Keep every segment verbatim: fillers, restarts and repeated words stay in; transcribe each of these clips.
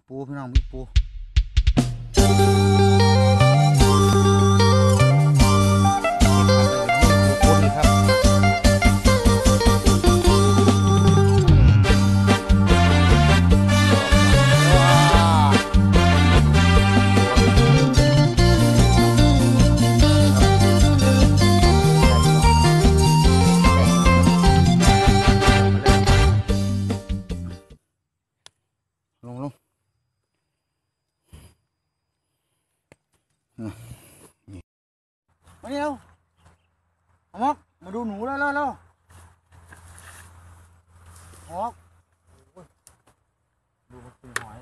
ปูพี่น้องมีปูลงลงมาเร็วเอามอกมาดูหนูแล้วแล้วแล้วมอกดูมันกินหอย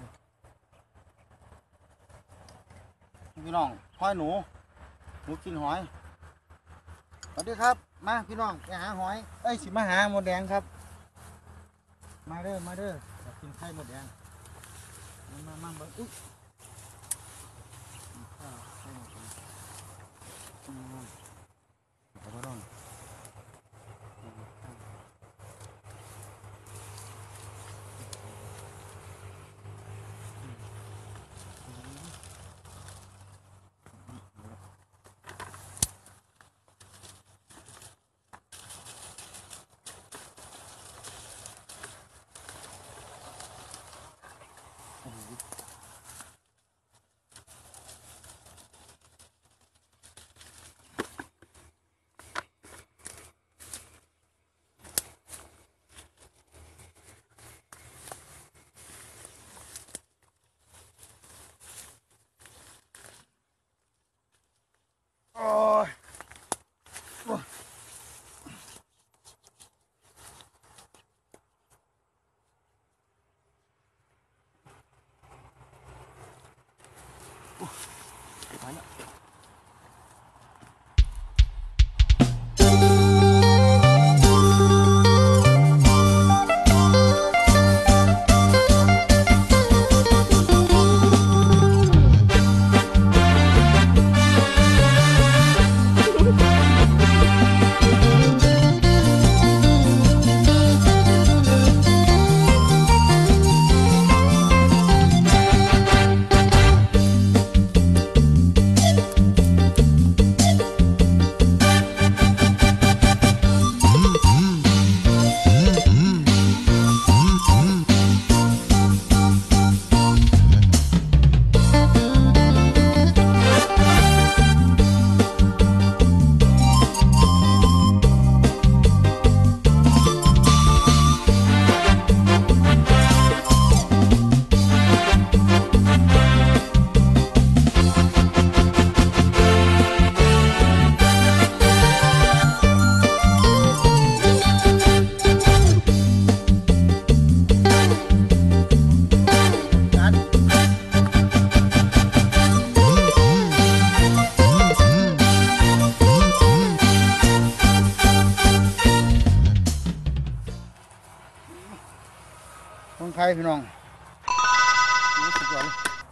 พี่น้องหอยหนูหนูกินหอยสวัสดีครับมาพี่น้องไปหาหอยเอ้ยสิมาหาหมดแดงครับมาเด้อมาเด้ออยากกินไข่หมดแดงมามาเบิ้งอุ๊ยขอโทษโอ้ยไปแล้วคนไทยพี่น้องรู้สึกว่า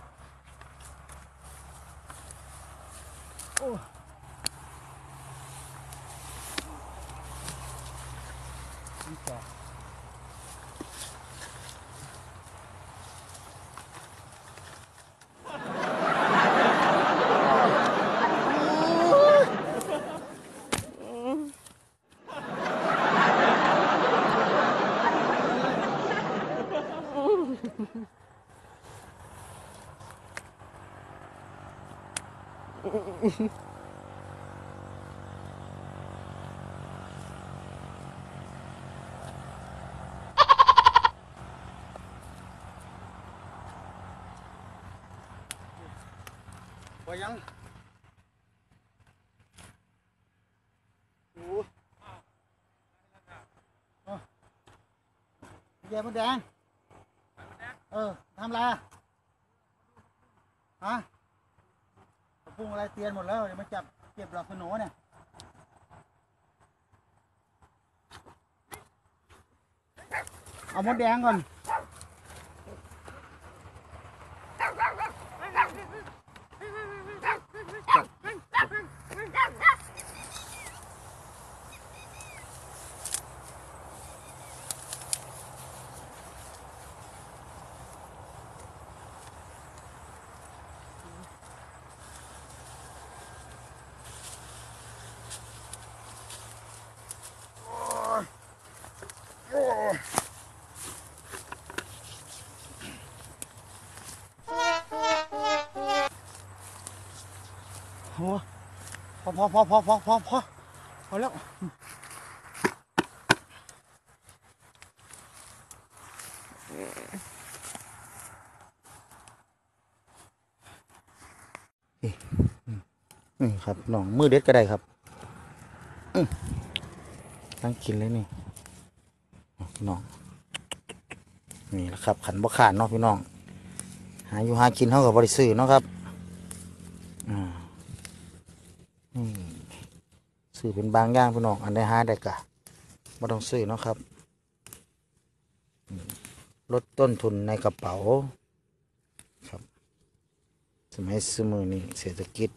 โอ้นี่จ้ะไปยังโอ้ยายมดแดงเออทำไรฮะปรุงอะไรเตียนหมดแล้วเดี๋ยวมาจับเก็บดอกขนุนเนี่ยเอามดแดงก่อนโอ้พอพอพอพอพอพอพอพอแล้วนี่ครับน้องมือเด็ดก็ได้ครับตั้งกินเลยนี่พี่น้องนี่แหละครับขันบ่ขาดเนาะพี่น้องหาอยู่หากินเท่ากับบริสุทธิ์เนาะครับอ่าซื้อเป็นบางอย่างพี่น้องอันใดหาได้กะไม่ต้องซื้อเนาะครับลดต้นทุนในกระเป๋าครับสมัยสมือนี้เศรษฐกิจ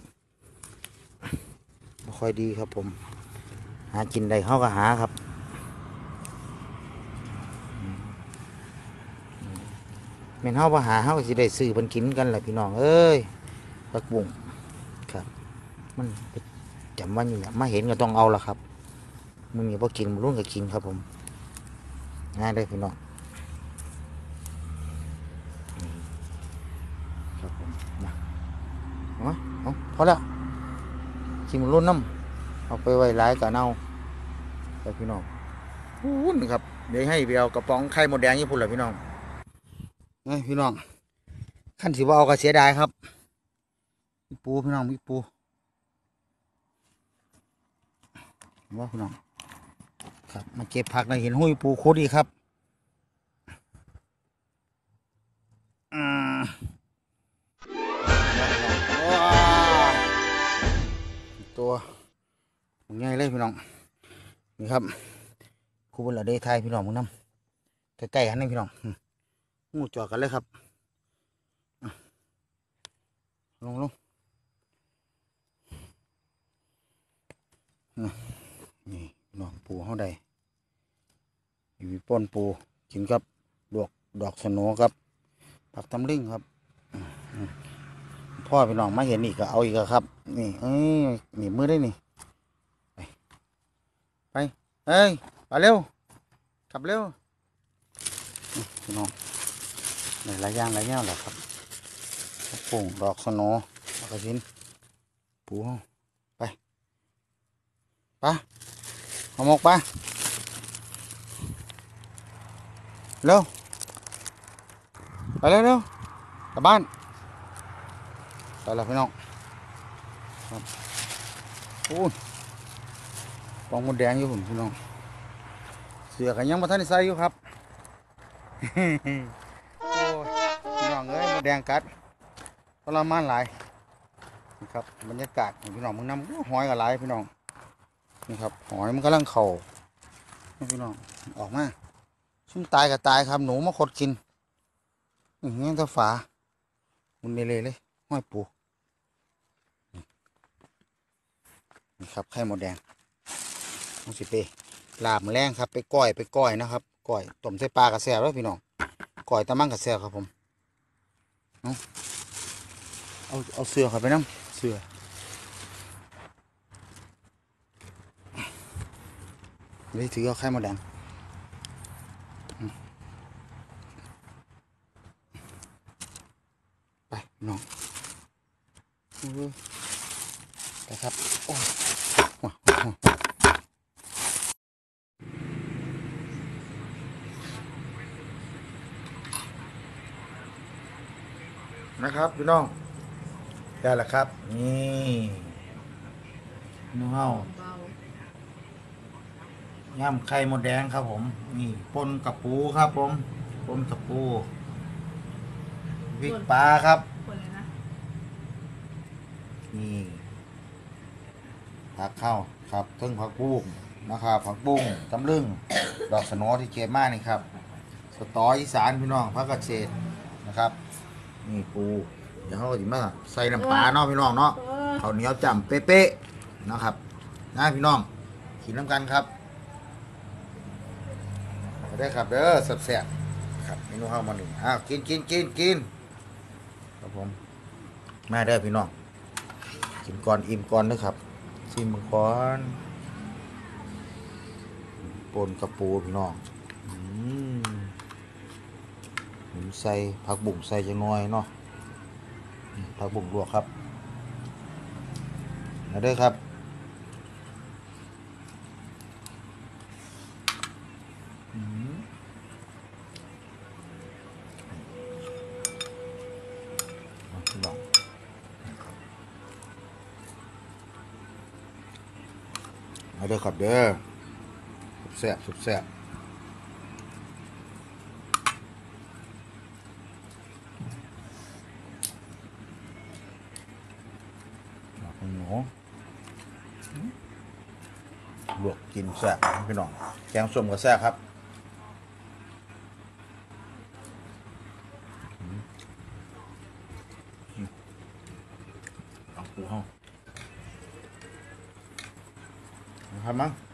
ไม่ค่อยดีครับผมหากินได้เขาก็หาครับแม่นเฮาบ่หาเฮาก็สิได้ซื้อเพิ่นกินกันแหละพี่น้องเอ้ยผักบุ้งครับมันจำวันนี้มาเห็นก็ต้องเอาละครับมึงอย่าบ่กินมึงรุ่นก็กินครับผมง่ายได้พี่น้องครับผมมาเอาเอาพอแล้วกินมึงรุ่นน้ำเอาไปไว้หลายกะเน่าไปพี่น้องอู้นครับเดี๋ยวให้ไปเอากระป๋องไข่มดแดงญี่ปุ่นแหละพี่น้องนี่พี่น้องขั้นสิว่าเอาก็เสียดายครับมีปูพี่น้องมีปูว่าพี่น้องครับมาเก็บผักนะเห็นหุ้ยปูโคตรดีครับอืมตัวง่ายเลยพี่น้องนี่ครับครูบนละเดทายพี่น้องมึงน้ำใกล้ๆกันนี่พี่น้องงูจอดกันเลยครับลงลงนี่น้องปูเขาได้มีป้นปูกินครับดอกดอกสโนครับผักตำลึงครับพ่อพี่น้องมาเห็นอีกก็เอาอีกครับนี่เอ้ยหนีมือได้นี่ไปไปเอ้ยไปเร็วกลับเร็วพี่น้องหลายอย่างหลายแนวแหละครับปุ่งดอกสโนแล้วก็ชิ้นปูไปไปเอาหมกไปเร็วไปเร็วเร็วกลับบ้านไปแล้วพี่น้องครับโอ้ยปองมดแดงอยู่ผมพี่น้องเสือกันยังมาทันใส่อยู่ครับโอ้ยพี่น้องเอ้ยมดแดงกัดทรมานหลายนี่ครับบรรยากาศพี่น้องมึงนำหอยกับหลายพี่น้องนี่ครับหอยมันกำลังเข่าพี่น้องออกมาซุ่มตายกับตายครับหนูมาขดกินอย่างนี้ตาฝามันเลยเลยเลยห้อยปูนี่ครับไข่มดแดงต้องสิเปลาบแรงครับไปก้อยไปก้อยนะครับก้อยต้มใส่ปลากระแซบแล้วพี่น้องก้อยตะมั่งกระแซบครับผมเอาเอาเอาเสือเข้าไปน้ำเสือเลยถือเอาไข่มดแดงไปน้องไปครับโอ้นะครับพี่น้องได้แล้วครับนี่น้องเฮาย่ำไข่มดแดงครับผมนี่ปนกับปูครับผมปนกับปูพริกปลาครับนี่ผักเข้าครับทึ่งผักบุ้งนะครับผักบุ้งตำลึงดอกสโนที่เก็บมานี่ครับสตออีสานพี่น้องผักกระเฉดนะครับนี่ปูเดี๋ยวเขาจะมาใส่น้ำปลาเนาะพี่น้องเนาะข้าวเหนียวจ่ำเป๊ะๆนะครับนะพี่น้องกินน้ำกันครับได้ครับเด้อแซ่บๆครับเมนูข้าวมันหนึ่งอ้าวกินกินกินกินครับผมมาได้พี่น้องกินก่อนอิ่มก่อนนะครับชิมก่อนปนกระปูพี่น้องอืมมผมใส่ผักบุ้งใส่จังน้อยเนาะผักบุ้งลวกครับมาเด้อครับอืมเอาพี่น้องมาเด้อครับเด้อสุดแซ่บสุดแซ่บหนูลวกกินแซ่บพี่น้องแกงส้มก็แซ่บครับเอาปูห้องนะครับมั้ง